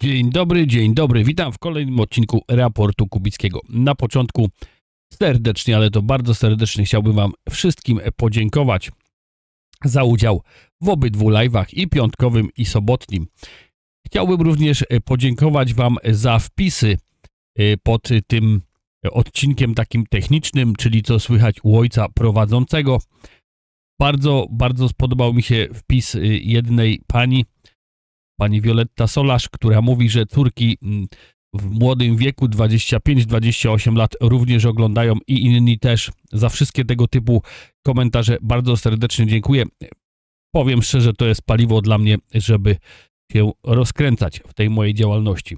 Dzień dobry, witam w kolejnym odcinku Raportu Kubickiego. Na początku serdecznie, ale to bardzo serdecznie chciałbym wam wszystkim podziękować za udział w obydwu live'ach, i piątkowym, i sobotnim. Chciałbym również podziękować wam za wpisy pod tym odcinkiem takim technicznym, czyli co słychać u ojca prowadzącego. Bardzo spodobał mi się wpis jednej pani Violetta Solarz, która mówi, że córki w młodym wieku, 25-28 lat, również oglądają i inni też. Za wszystkie tego typu komentarze bardzo serdecznie dziękuję. Powiem szczerze, to jest paliwo dla mnie, żeby się rozkręcać w tej mojej działalności.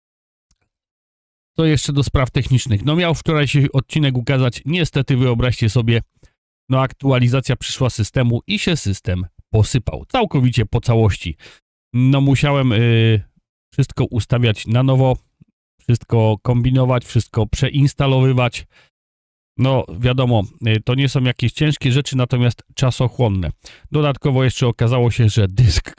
To jeszcze do spraw technicznych. No miał wczoraj się odcinek ukazać. Niestety, wyobraźcie sobie, no aktualizacja przyszła systemu i się system posypał. Całkowicie po całości. No musiałem wszystko ustawiać na nowo, wszystko kombinować, wszystko przeinstalowywać. No wiadomo, to nie są jakieś ciężkie rzeczy, natomiast czasochłonne. Dodatkowo jeszcze okazało się, że dysk,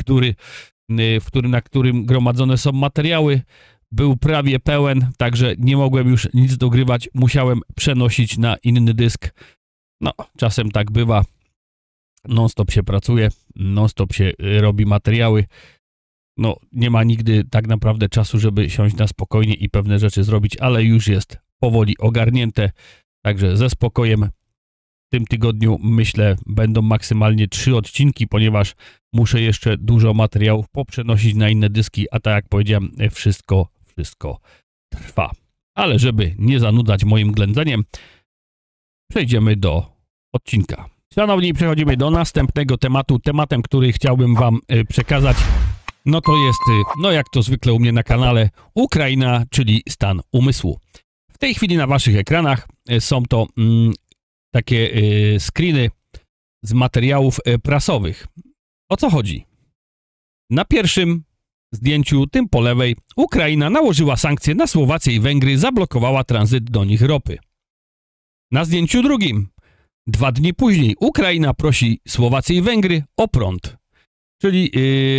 na którym gromadzone są materiały, był prawie pełen, także nie mogłem już nic dogrywać. Musiałem przenosić na inny dysk. No, czasem tak bywa. Non-stop się pracuje, non-stop się robi materiały. No, nie ma nigdy tak naprawdę czasu, żeby siąść na spokojnie i pewne rzeczy zrobić, ale już jest powoli ogarnięte. Także ze spokojem w tym tygodniu, myślę, będą maksymalnie 3 odcinki, ponieważ muszę jeszcze dużo materiałów poprzenosić na inne dyski, a tak jak powiedziałem, wszystko trwa. Ale żeby nie zanudzać moim ględzeniem, przejdziemy do odcinka. Szanowni, przechodzimy do następnego tematu. Tematem, który chciałbym wam przekazać, no to jest, no jak to zwykle u mnie na kanale, Ukraina, czyli stan umysłu. W tej chwili na waszych ekranach są to takie screeny z materiałów prasowych. O co chodzi? Na pierwszym zdjęciu, tym po lewej, Ukraina nałożyła sankcje na Słowację i Węgry, zablokowała tranzyt do nich ropy. Na zdjęciu drugim, 2 dni później, Ukraina prosi Słowację i Węgry o prąd. Czyli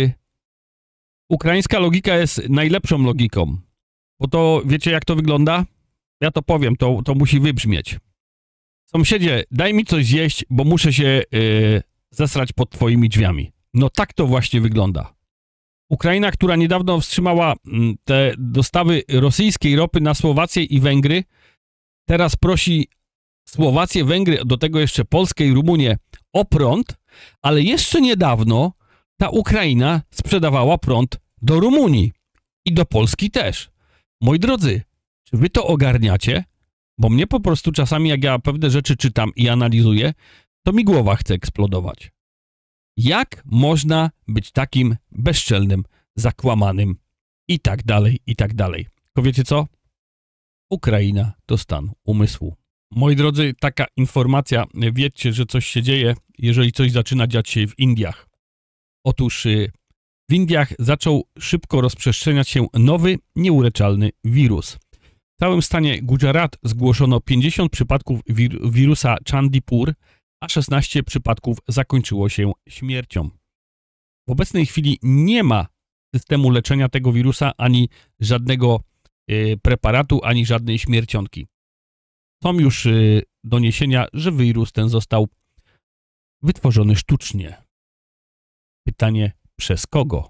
ukraińska logika jest najlepszą logiką. Bo to wiecie, jak to wygląda? Ja to powiem, to musi wybrzmieć. Sąsiedzie, daj mi coś zjeść, bo muszę się zesrać pod twoimi drzwiami. No tak to właśnie wygląda. Ukraina, która niedawno wstrzymała te dostawy rosyjskiej ropy na Słowację i Węgry, teraz prosi Słowację, Węgry, do tego jeszcze Polskę i Rumunię o prąd, ale jeszcze niedawno ta Ukraina sprzedawała prąd do Rumunii i do Polski też. Moi drodzy, czy wy to ogarniacie? Bo mnie po prostu czasami, jak ja pewne rzeczy czytam i analizuję, to mi głowa chce eksplodować. Jak można być takim bezczelnym, zakłamanym i tak dalej, i tak dalej. Tylko wiecie co? Ukraina to stan umysłu. Moi drodzy, taka informacja, wiedzcie, że coś się dzieje, jeżeli coś zaczyna dziać się w Indiach. Otóż w Indiach zaczął szybko rozprzestrzeniać się nowy, nieuleczalny wirus. W całym stanie Gujarat zgłoszono 50 przypadków wirusa Chandipur, a 16 przypadków zakończyło się śmiercią. W obecnej chwili nie ma systemu leczenia tego wirusa, ani żadnego preparatu, ani żadnej śmiercionki. Są już doniesienia, że wirus ten został wytworzony sztucznie. Pytanie, przez kogo?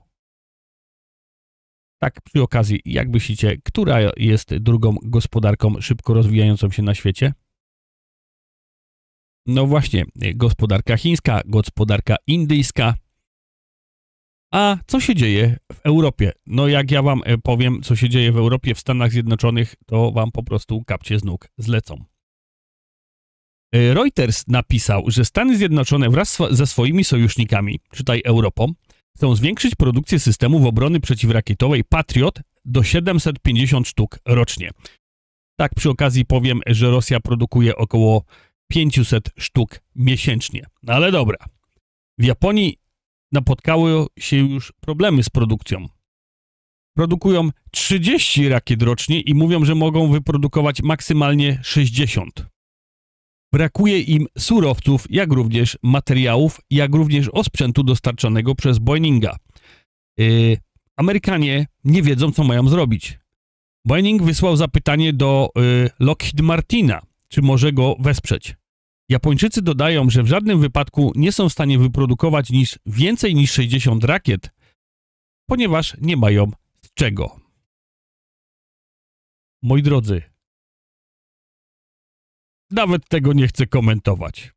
Tak przy okazji, jak myślicie, która jest drugą gospodarką szybko rozwijającą się na świecie? No właśnie, gospodarka chińska, gospodarka indyjska. A co się dzieje w Europie? No jak ja wam powiem, co się dzieje w Europie, w Stanach Zjednoczonych, to wam po prostu kapcie z nóg zlecą. Reuters napisał, że Stany Zjednoczone wraz ze swoimi sojusznikami, czytaj Europą, chcą zwiększyć produkcję systemów obrony przeciwrakietowej Patriot do 750 sztuk rocznie. Tak przy okazji powiem, że Rosja produkuje około 500 sztuk miesięcznie. No ale dobra. W Japonii napotkały się już problemy z produkcją. Produkują 30 rakiet rocznie i mówią, że mogą wyprodukować maksymalnie 60. Brakuje im surowców, jak również materiałów, jak również osprzętu dostarczanego przez Boeinga. Amerykanie nie wiedzą, co mają zrobić. Boeing wysłał zapytanie do Lockheed Martina, czy może go wesprzeć. Japończycy dodają, że w żadnym wypadku nie są w stanie wyprodukować więcej niż 60 rakiet, ponieważ nie mają z czego. Moi drodzy, nawet tego nie chcę komentować.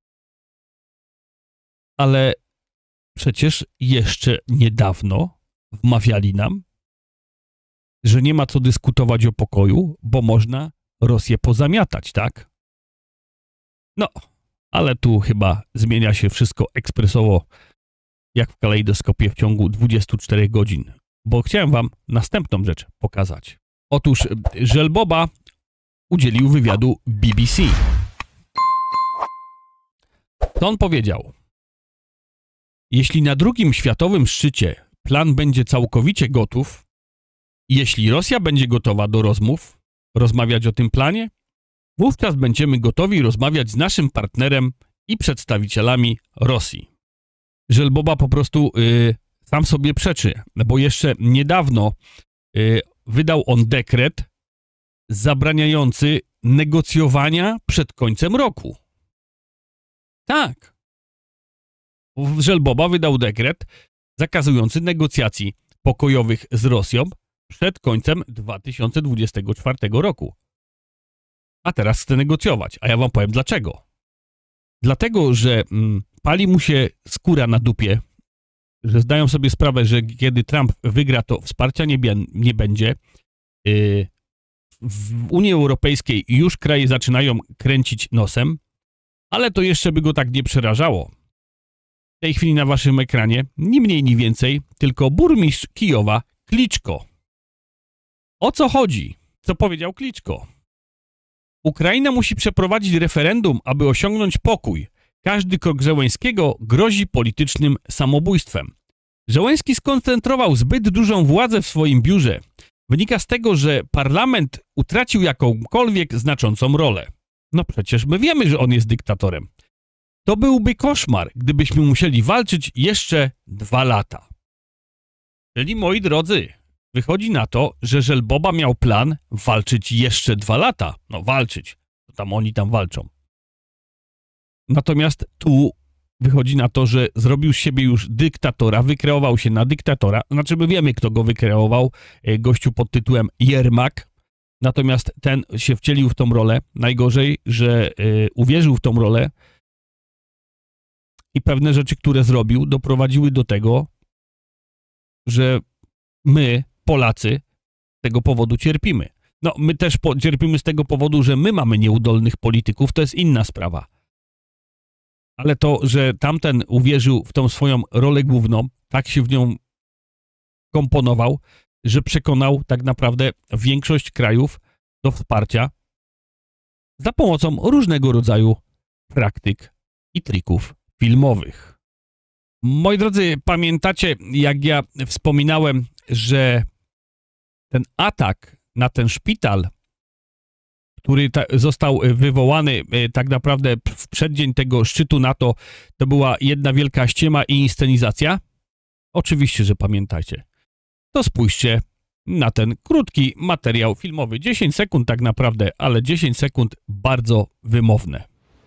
Ale przecież jeszcze niedawno wmawiali nam, że nie ma co dyskutować o pokoju, bo można Rosję pozamiatać, tak? No, ale tu chyba zmienia się wszystko ekspresowo, jak w kalejdoskopie w ciągu 24 godzin. Bo chciałem wam następną rzecz pokazać. Otóż Żelboba udzielił wywiadu BBC. To on powiedział: jeśli na drugim światowym szczycie plan będzie całkowicie gotów, jeśli Rosja będzie gotowa do rozmawiać o tym planie, wówczas będziemy gotowi rozmawiać z naszym partnerem i przedstawicielami Rosji. Żelboba po prostu sam sobie przeczy, bo jeszcze niedawno wydał on dekret zabraniający negocjowania przed końcem roku. Tak. Żelboba wydał dekret zakazujący negocjacji pokojowych z Rosją przed końcem 2024 roku. A teraz chce negocjować, a ja wam powiem dlaczego. Dlatego, że pali mu się skóra na dupie, że zdają sobie sprawę, że kiedy Trump wygra, to wsparcia nie będzie. W Unii Europejskiej już kraje zaczynają kręcić nosem, ale to jeszcze by go tak nie przerażało. W tej chwili na waszym ekranie ni mniej, ni więcej, tylko burmistrz Kijowa Kliczko. O co chodzi? Co powiedział Kliczko? Ukraina musi przeprowadzić referendum, aby osiągnąć pokój. Każdy krok Zełenskiego grozi politycznym samobójstwem. Zełenski skoncentrował zbyt dużą władzę w swoim biurze. Wynika z tego, że parlament utracił jakąkolwiek znaczącą rolę. No przecież my wiemy, że on jest dyktatorem. To byłby koszmar, gdybyśmy musieli walczyć jeszcze 2 lata. Czyli, moi drodzy, wychodzi na to, że Żelboba miał plan walczyć jeszcze 2 lata. No walczyć, to tam oni tam walczą. Natomiast tu wychodzi na to, że zrobił z siebie już dyktatora, wykreował się na dyktatora. Znaczy my wiemy, kto go wykreował, gościu pod tytułem Jermak. Natomiast ten się wcielił w tą rolę. Najgorzej, że uwierzył w tą rolę i pewne rzeczy, które zrobił, doprowadziły do tego, że my, Polacy, z tego powodu cierpimy. No, my też cierpimy z tego powodu, że my mamy nieudolnych polityków, to jest inna sprawa. Ale to, że tamten uwierzył w tą swoją rolę główną, tak się w nią komponował, że przekonał tak naprawdę większość krajów do wsparcia za pomocą różnego rodzaju praktyk i trików filmowych. Moi drodzy, pamiętacie, jak ja wspominałem, że ten atak na ten szpital, który został wywołany tak naprawdę w przeddzień tego szczytu NATO, to była jedna wielka ściema i inscenizacja? Oczywiście, że pamiętajcie. To spójrzcie na ten krótki materiał filmowy. 10 sekund tak naprawdę, ale 10 sekund bardzo wymowne.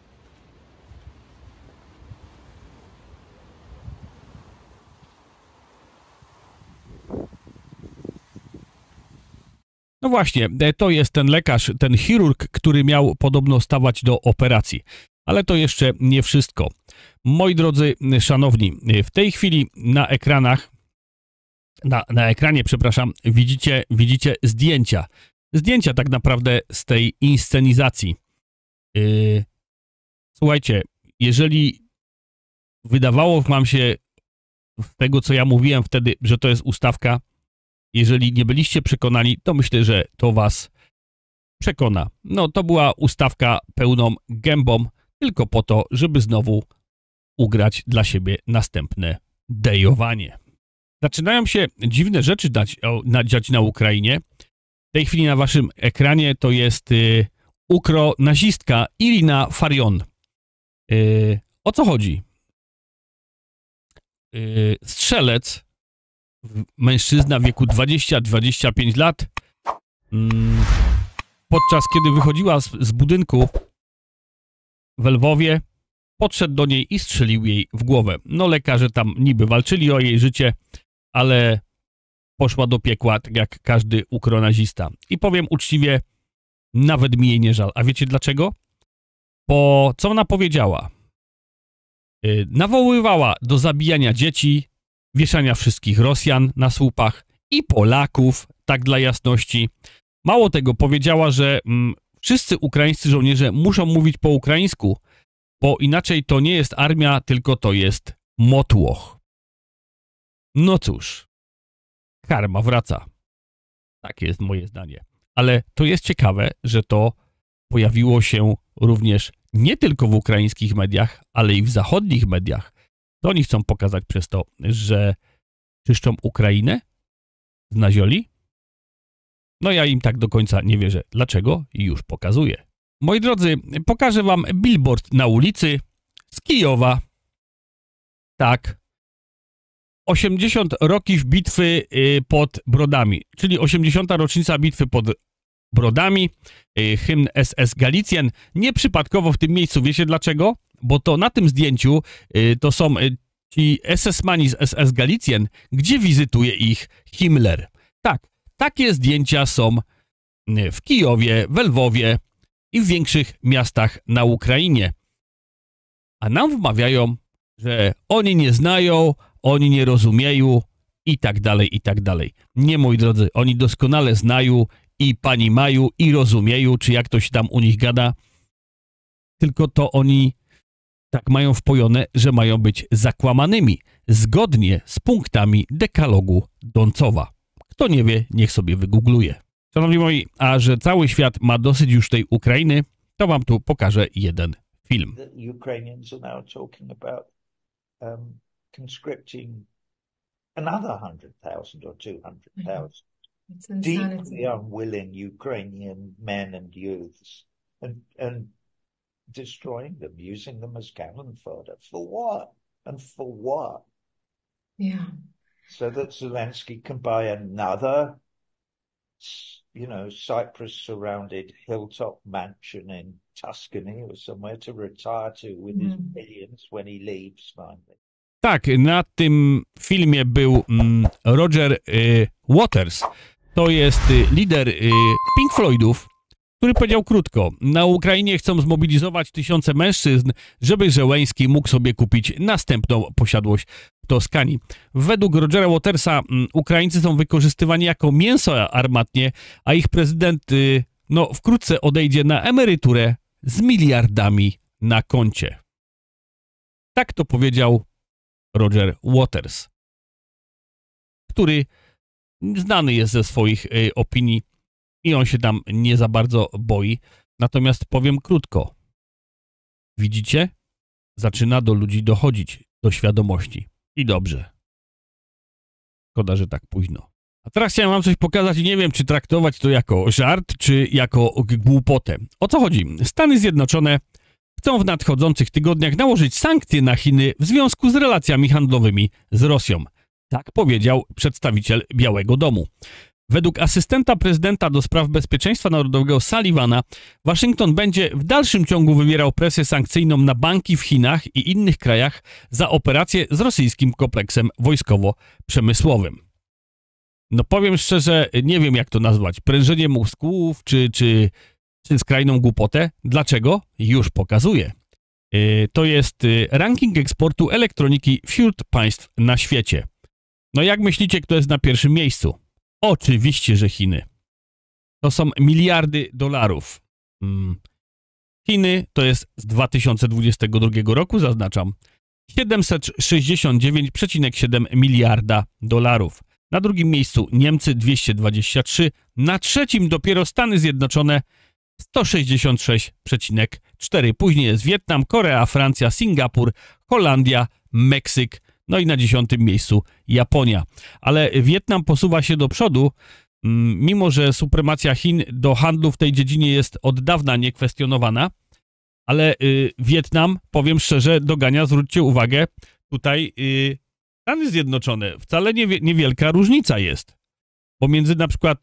No właśnie, to jest ten lekarz, ten chirurg, który miał podobno stawać do operacji. Ale to jeszcze nie wszystko. Moi drodzy, szanowni, w tej chwili na ekranach, na ekranie, przepraszam, widzicie zdjęcia. Zdjęcia tak naprawdę z tej inscenizacji. Słuchajcie, jeżeli wydawało wam się z tego, co ja mówiłem wtedy, że to jest ustawka, jeżeli nie byliście przekonani, to myślę, że to was przekona. No, to była ustawka pełną gębą, tylko po to, żeby znowu ugrać dla siebie następne dejowanie. Zaczynają się dziwne rzeczy dziać na Ukrainie. W tej chwili na waszym ekranie to jest ukronazistka Irina Farion. O co chodzi? Strzelec mężczyzna w wieku 20-25 lat, podczas kiedy wychodziła z budynku w Lwowie, podszedł do niej i strzelił jej w głowę. No lekarze tam niby walczyli o jej życie, ale poszła do piekła, tak jak każdy ukronazista. I powiem uczciwie, nawet mi jej nie żal. A wiecie dlaczego? Bo co ona powiedziała? Nawoływała do zabijania dzieci, wieszania wszystkich Rosjan na słupach i Polaków, tak dla jasności. Mało tego, powiedziała, że wszyscy ukraińscy żołnierze muszą mówić po ukraińsku, bo inaczej to nie jest armia, tylko to jest motłoch. No cóż, karma wraca. Takie jest moje zdanie. Ale to jest ciekawe, że to pojawiło się również nie tylko w ukraińskich mediach, ale i w zachodnich mediach. To oni chcą pokazać przez to, że czyszczą Ukrainę z nazioli. No ja im tak do końca nie wierzę. Dlaczego? I już pokazuję. Moi drodzy, pokażę wam billboard na ulicy z Kijowa. Tak. 80 roków bitwy pod Brodami, czyli 80. rocznica bitwy pod Brodami, hymn SS Galicjan. Nieprzypadkowo w tym miejscu, wiecie dlaczego? Bo to na tym zdjęciu to są ci SS-mani z SS Galicjan, gdzie wizytuje ich Himmler. Tak, takie zdjęcia są w Kijowie, w Lwowie i w większych miastach na Ukrainie. A nam wmawiają, że oni nie znają, oni nie rozumieją i tak dalej, i tak dalej. Nie, moi drodzy, oni doskonale znają i pani mają i rozumieją, czy jak to się tam u nich gada, tylko to oni tak mają wpojone, że mają być zakłamanymi, zgodnie z punktami dekalogu Doncowa. Kto nie wie, niech sobie wygoogluje. Szanowni moi, a że cały świat ma dosyć już tej Ukrainy, to wam tu pokażę jeden film. The Ukrainians are now talking about conscripting another 100,000 or 200,000 deeply unwilling Ukrainian men and youths and destroying them, using them as cannon fodder. For what? And for what? Yeah. So that Zelensky can buy another, Cyprus-surrounded hilltop mansion in Tuscany or somewhere to retire to with his millions when he leaves finally. Tak, na tym filmie był Roger Waters. To jest lider Pink Floydów, który powiedział krótko: na Ukrainie chcą zmobilizować 1000 mężczyzn, żeby Zełenski mógł sobie kupić następną posiadłość w Toskanii. Według Rogera Watersa Ukraińcy są wykorzystywani jako mięso armatnie, a ich prezydent wkrótce odejdzie na emeryturę z miliardami na koncie. Tak to powiedział Roger Waters, który znany jest ze swoich opinii i on się tam nie za bardzo boi. Natomiast powiem krótko. Widzicie? Zaczyna do ludzi dochodzić, do świadomości. I dobrze. Szkoda, że tak późno. A teraz chciałem wam coś pokazać i nie wiem, czy traktować to jako żart, czy jako głupotę. O co chodzi? Stany Zjednoczone chcą w nadchodzących tygodniach nałożyć sankcje na Chiny w związku z relacjami handlowymi z Rosją. Tak powiedział przedstawiciel Białego Domu. Według asystenta prezydenta do spraw bezpieczeństwa narodowego Sullivana, Waszyngton będzie w dalszym ciągu wywierał presję sankcyjną na banki w Chinach i innych krajach za operacje z rosyjskim kompleksem wojskowo-przemysłowym. No powiem szczerze, nie wiem jak to nazwać. Prężenie mózgów czy skrajną głupotę. Dlaczego? Już pokazuję. To jest ranking eksportu elektroniki wśród państw na świecie. No jak myślicie, kto jest na pierwszym miejscu? Oczywiście, że Chiny. To są miliardy dolarów. Chiny to jest z 2022 roku, zaznaczam, 769,7 miliarda dolarów. Na drugim miejscu Niemcy 223, na trzecim dopiero Stany Zjednoczone 166,4. Później jest Wietnam, Korea, Francja, Singapur, Holandia, Meksyk, no i na 10. miejscu Japonia. Ale Wietnam posuwa się do przodu, mimo że supremacja Chin do handlu w tej dziedzinie jest od dawna niekwestionowana, ale Wietnam, powiem szczerze, dogania, zwróćcie uwagę, tutaj Stany Zjednoczone, wcale niewielka różnica jest. Pomiędzy na przykład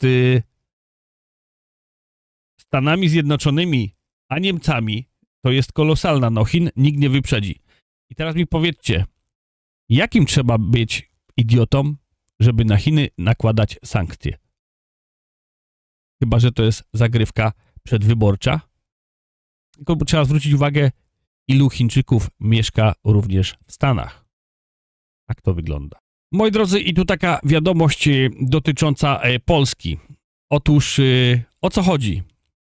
Stanami Zjednoczonymi a Niemcami to jest kolosalna. No Chin nikt nie wyprzedzi. I teraz mi powiedzcie, jakim trzeba być idiotą, żeby na Chiny nakładać sankcje? Chyba że to jest zagrywka przedwyborcza. Tylko trzeba zwrócić uwagę, ilu Chińczyków mieszka również w Stanach. Tak to wygląda. Moi drodzy, i tu taka wiadomość dotycząca Polski. Otóż o co chodzi?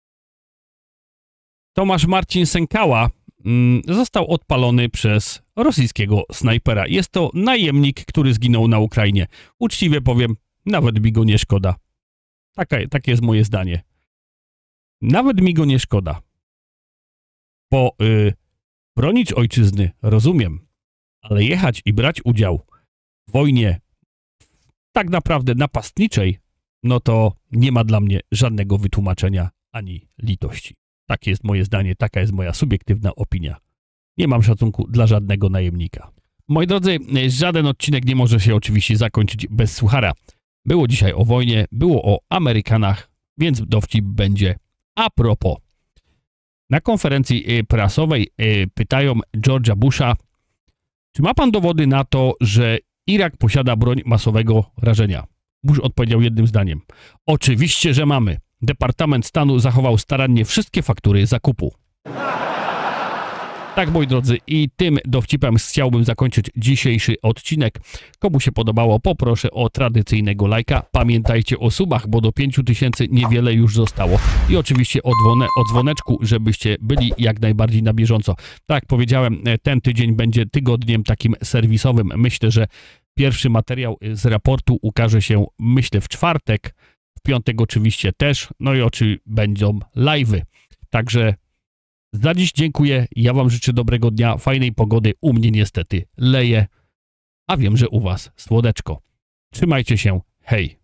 Tomasz Marcin Sękała został odpalony przez rosyjskiego snajpera. Jest to najemnik, który zginął na Ukrainie. Uczciwie powiem, nawet mi go nie szkoda. Takie jest moje zdanie. Nawet mi go nie szkoda. Bo bronić ojczyzny rozumiem, ale jechać i brać udział w wojnie tak naprawdę napastniczej, no to nie ma dla mnie żadnego wytłumaczenia ani litości. Takie jest moje zdanie, taka jest moja subiektywna opinia. Nie mam szacunku dla żadnego najemnika. Moi drodzy, żaden odcinek nie może się oczywiście zakończyć bez suchara. Było dzisiaj o wojnie, było o Amerykanach, więc dowcip będzie a propos. Na konferencji prasowej pytają George'a Busha, czy ma pan dowody na to, że Irak posiada broń masowego rażenia? Bush odpowiedział jednym zdaniem. Oczywiście, że mamy. Departament Stanu zachował starannie wszystkie faktury zakupu. Tak, moi drodzy, i tym dowcipem chciałbym zakończyć dzisiejszy odcinek. Komu się podobało, poproszę o tradycyjnego lajka. Pamiętajcie o subach, bo do 5000 niewiele już zostało. I oczywiście o dzwoneczku, żebyście byli jak najbardziej na bieżąco. Tak jak powiedziałem, ten tydzień będzie tygodniem takim serwisowym. Myślę, że pierwszy materiał z raportu ukaże się, myślę, w czwartek. W piątek oczywiście też. No i oczywiście będą live'y. Także za dziś dziękuję. Ja wam życzę dobrego dnia, fajnej pogody. U mnie niestety leje, a wiem, że u was słodeczko. Trzymajcie się. Hej.